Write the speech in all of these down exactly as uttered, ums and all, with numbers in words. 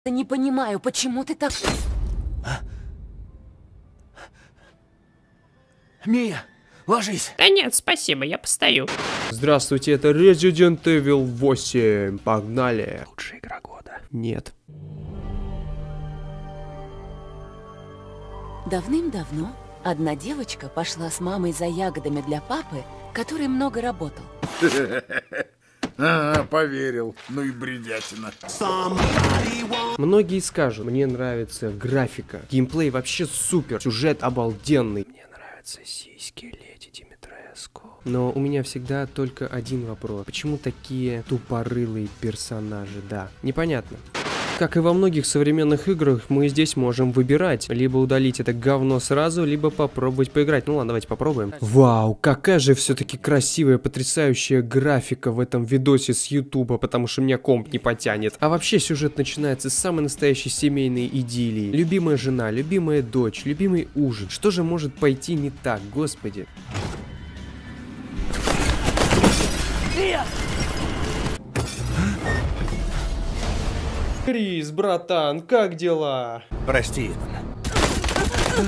Не понимаю, почему ты так... А? Мия, ложись. Да нет, спасибо, я постою. Здравствуйте, это Resident Evil восемь. Погнали. Лучшая игра года. Нет. Давным-давно одна девочка пошла с мамой за ягодами для папы, который много работал. А, поверил. Ну и бредятина. Многие скажут, мне нравится графика, геймплей вообще супер, сюжет обалденный. Мне нравятся сиськи леди Димитреску. Но у меня всегда только один вопрос. Почему такие тупорылые персонажи? Да, непонятно. Как и во многих современных играх, мы здесь можем выбирать. Либо удалить это говно сразу, либо попробовать поиграть. Ну ладно, давайте попробуем. Вау, какая же все-таки красивая, потрясающая графика в этом видосе с ютуба, потому что меня комп не потянет. А вообще сюжет начинается с самой настоящей семейной идиллии. Любимая жена, любимая дочь, любимый ужин. Что же может пойти не так, господи? Крис, братан, как дела? Прости, Итан.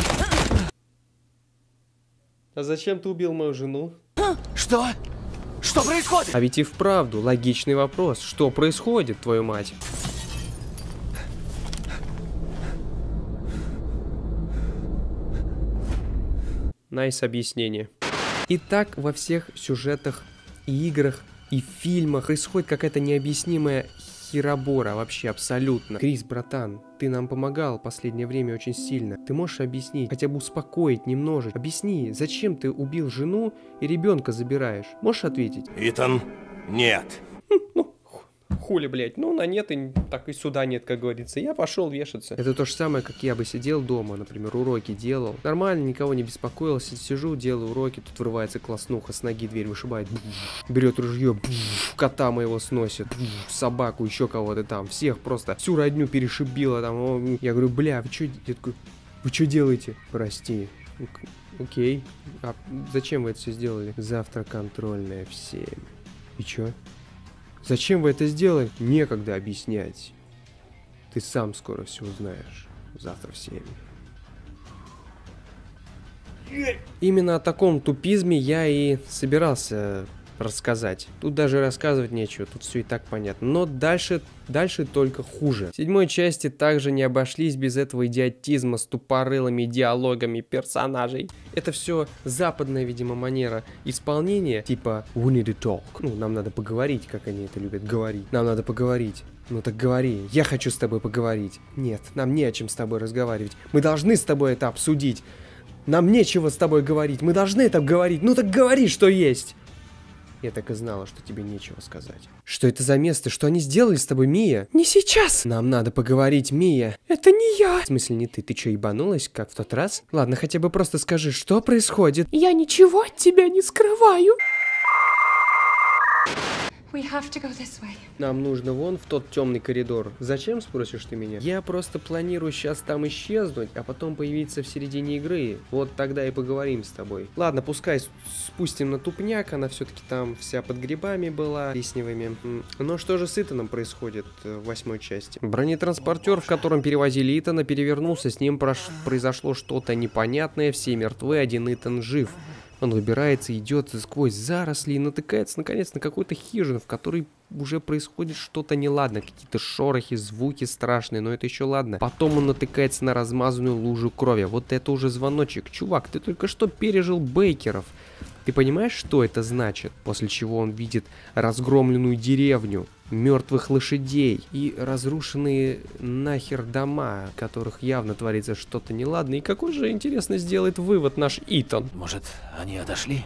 А зачем ты убил мою жену? Что? Что происходит? А ведь и вправду логичный вопрос. Что происходит, твою мать? Найс объяснение. И так во всех сюжетах и играх, и фильмах происходит какая-то необъяснимая херобора вообще абсолютно. Крис, братан, ты нам помогал в последнее время очень сильно. Ты можешь объяснить, хотя бы успокоить немножечко? Объясни, зачем ты убил жену и ребенка забираешь? Можешь ответить? Итан, нет. Ну, хули, блядь. Ну, на нет и так и сюда нет, как говорится. Я пошел вешаться. Это то же самое, как я бы сидел дома, например, уроки делал. Нормально, никого не беспокоился. Сижу, делаю уроки, тут вырывается класснуха, с ноги дверь вышибает. Берет ружье, кота моего сносит, собаку, еще кого-то там. Всех просто, всю родню перешибило там. Я говорю, бля, вы что, я такой, вы что делаете? Прости. Окей. А зачем вы это все сделали? Завтра контрольная в семь. И чё? Зачем вы это сделали? Некогда объяснять. Ты сам скоро все узнаешь. Завтра в семь. Именно о таком тупизме я и собирался рассказать. Тут даже рассказывать нечего, тут все и так понятно. Но дальше, дальше только хуже. В седьмой части также не обошлись без этого идиотизма с тупорылыми диалогами персонажей. Это все западная, видимо, манера исполнения, типа we need to talk. Ну, нам надо поговорить, как они это любят говорить. Нам надо поговорить. Ну так говори, я хочу с тобой поговорить. Нет, нам не о чем с тобой разговаривать. Мы должны с тобой это обсудить. Нам нечего с тобой говорить, мы должны это говорить. Ну так говори, что есть. Я так и знала, что тебе нечего сказать. Что это за место? Что они сделали с тобой, Мия? Не сейчас! Нам надо поговорить, Мия. Это не я! В смысле не ты? Ты что, ебанулась, как в тот раз? Ладно, хотя бы просто скажи, что происходит? Я ничего от тебя не скрываю. Нам нужно вон в тот темный коридор. Зачем, спросишь ты меня? Я просто планирую сейчас там исчезнуть, а потом появиться в середине игры. Вот тогда и поговорим с тобой. Ладно, пускай спустим на тупняк, она все-таки там вся под грибами была, плесневыми. Но что же с Итаном происходит в восьмой части? Бронетранспортер, в котором перевозили Итана, перевернулся, с ним прош... произошло что-то непонятное, все мертвы, один Итан жив. Он выбирается, идет сквозь заросли и натыкается, наконец, на какую-то хижину, в которой уже происходит что-то неладное. Какие-то шорохи, звуки страшные, но это еще ладно. Потом он натыкается на размазанную лужу крови. Вот это уже звоночек. Чувак, ты только что пережил Бейкеров. Ты понимаешь, что это значит? После чего он видит разгромленную деревню, мертвых лошадей и разрушенные нахер дома, в которых явно творится что-то неладное. И какой же, интересно, сделает вывод наш Итан? Может, они отошли?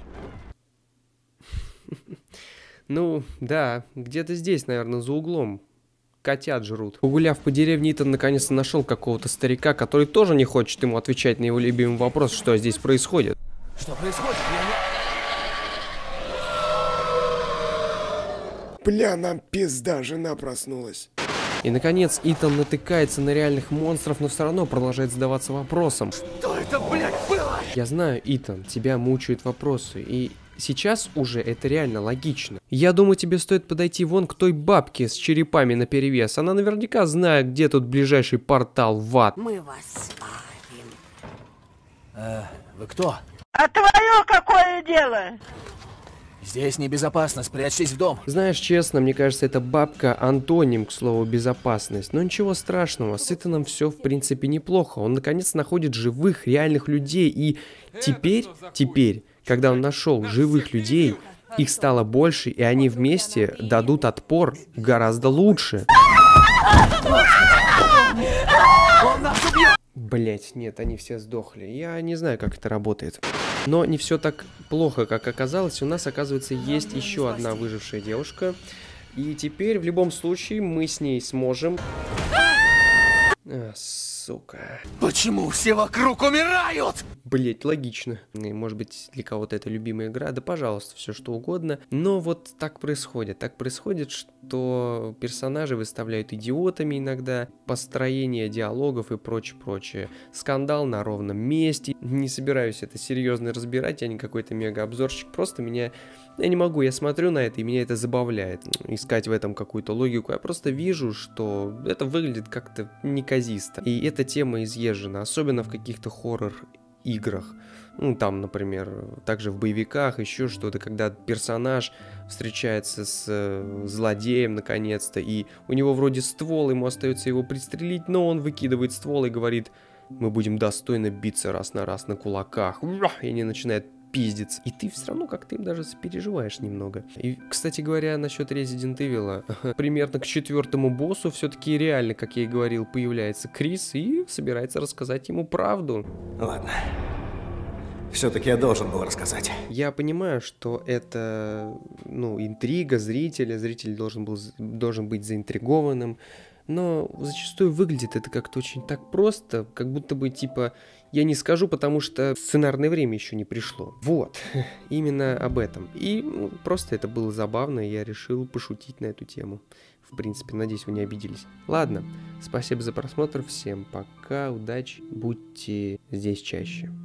Ну, да, где-то здесь, наверное, за углом. Котят жрут. Погуляв по деревне, Итан наконец-то нашел какого-то старика, который тоже не хочет ему отвечать на его любимый вопрос, что здесь происходит. Что происходит? Я не... Бля, нам пизда, жена проснулась. И, наконец, Итан натыкается на реальных монстров, но все равно продолжает задаваться вопросом. Что это, блядь, было? Я знаю, Итан, тебя мучают вопросы, и сейчас уже это реально логично. Я думаю, тебе стоит подойти вон к той бабке с черепами наперевес. Она наверняка знает, где тут ближайший портал в ад. Мы вас славим. Э, вы кто? А твое какое дело? Здесь небезопасно, спрячьтесь в дом. Знаешь, честно, мне кажется, эта бабка антоним, к слову, безопасность. Но ничего страшного, с Итаном все в принципе неплохо. Он наконец находит живых, реальных людей. И теперь, теперь, когда он нашел живых людей, их стало больше, и они вместе дадут отпор гораздо лучше. Блять, нет, они все сдохли. Я не знаю, как это работает. Но не все так плохо, как оказалось. У нас, оказывается, есть еще одна выжившая девушка. И теперь, в любом случае, мы с ней сможем... А, сука. Почему все вокруг умирают? Блять, логично. И, может быть, для кого-то это любимая игра. Да, пожалуйста, все что угодно. Но вот так происходит. Так происходит, что персонажи выставляют идиотами иногда. Построение диалогов и прочее-прочее. Скандал на ровном месте. Не собираюсь это серьезно разбирать. Я не какой-то мега-обзорщик. Просто меня... Я не могу, я смотрю на это, и меня это забавляет. Искать в этом какую-то логику. Я просто вижу, что это выглядит как-то неказисто. И эта тема изъезжена. Особенно в каких-то хоррор-играх. Ну, там, например, также в боевиках, еще что-то, когда персонаж встречается с э, злодеем, наконец-то, и у него вроде ствол, ему остается его пристрелить, но он выкидывает ствол и говорит: мы будем достойно биться раз на раз на кулаках. И они начинают пиздец. И ты все равно как-то им даже сопереживаешь немного. И, кстати говоря, насчет Resident Evil, примерно к четвертому боссу все-таки реально, как я и говорил, появляется Крис и собирается рассказать ему правду. Ладно. Все-таки я должен был рассказать. Я понимаю, что это, ну, интрига зрителя, зритель должен, был, должен быть заинтригованным, но зачастую выглядит это как-то очень так просто, как будто бы, типа, я не скажу, потому что сценарное время еще не пришло. Вот, именно об этом. И ну, просто это было забавно, и я решил пошутить на эту тему. В принципе, надеюсь, вы не обиделись. Ладно, спасибо за просмотр, всем пока, удачи, будьте здесь чаще.